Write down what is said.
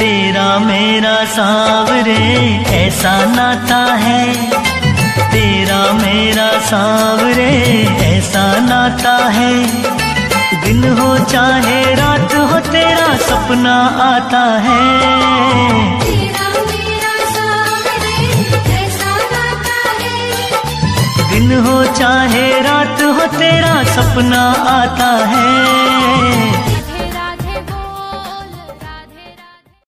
तेरा मेरा सांवरे ऐसा नाता है, तेरा मेरा सांवरे ऐसा नाता है। दिन हो चाहे रात हो तेरा सपना आता है। तेरा मेरा सांवरे ऐसा नाता है। दिन हो चाहे रात हो तेरा सपना आता है।